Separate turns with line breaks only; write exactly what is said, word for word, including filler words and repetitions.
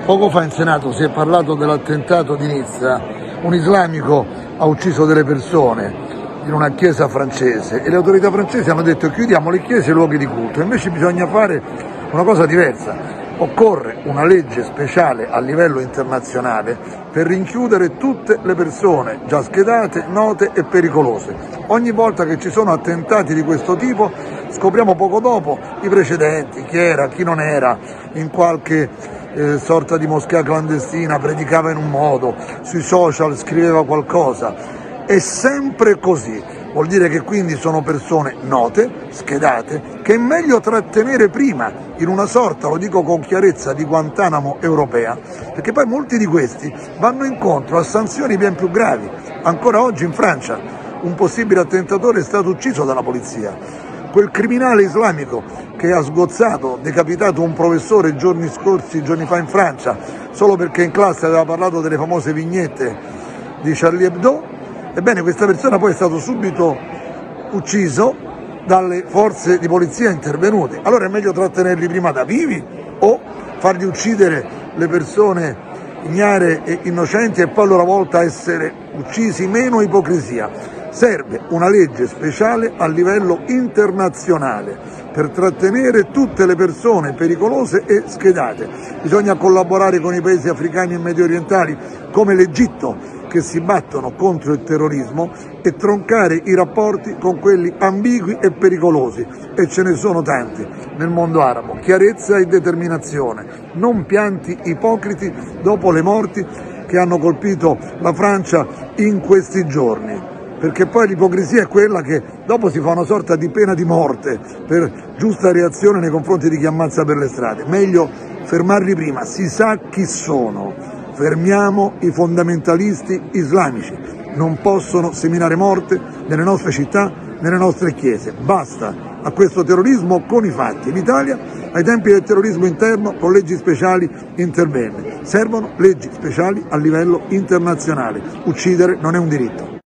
Poco fa in Senato si è parlato dell'attentato di Nizza. Un islamico ha ucciso delle persone in una chiesa francese e le autorità francesi hanno detto chiudiamo le chiese e i luoghi di culto. Invece bisogna fare una cosa diversa. Occorre una legge speciale a livello internazionale per rinchiudere tutte le persone già schedate, note e pericolose. Ogni volta che ci sono attentati di questo tipo scopriamo poco dopo i precedenti, chi era, chi non era, in qualche eh, sorta di moschea clandestina predicava in un modo, sui social scriveva qualcosa. È sempre così. Vuol dire che quindi sono persone note, schedate, che è meglio trattenere prima in una sorta, lo dico con chiarezza, di Guantanamo europea, perché poi molti di questi vanno incontro a sanzioni ben più gravi. Ancora oggi in Francia un possibile attentatore è stato ucciso dalla polizia. Quel criminale islamico che ha sgozzato, decapitato un professore giorni scorsi, giorni fa in Francia, solo perché in classe aveva parlato delle famose vignette di Charlie Hebdo, ebbene questa persona poi è stato subito ucciso dalle forze di polizia intervenute. Allora è meglio trattenerli prima da vivi o fargli uccidere le persone ignare e innocenti e poi a loro volta essere uccisi? Meno ipocrisia. Serve una legge speciale a livello internazionale per trattenere tutte le persone pericolose e schedate. Bisogna collaborare con i paesi africani e medio orientali come l'Egitto, che si battono contro il terrorismo, e troncare i rapporti con quelli ambigui e pericolosi, e ce ne sono tanti nel mondo arabo. Chiarezza e determinazione, non pianti ipocriti dopo le morti che hanno colpito la Francia in questi giorni, perché poi l'ipocrisia è quella che dopo si fa una sorta di pena di morte per giusta reazione nei confronti di chi ammazza per le strade. Meglio fermarli prima, si sa chi sono. Fermiamo i fondamentalisti islamici, non possono seminare morte nelle nostre città, nelle nostre chiese. Basta a questo terrorismo con i fatti. L'Italia ai tempi del terrorismo interno con leggi speciali intervenne. Servono leggi speciali a livello internazionale. Uccidere non è un diritto.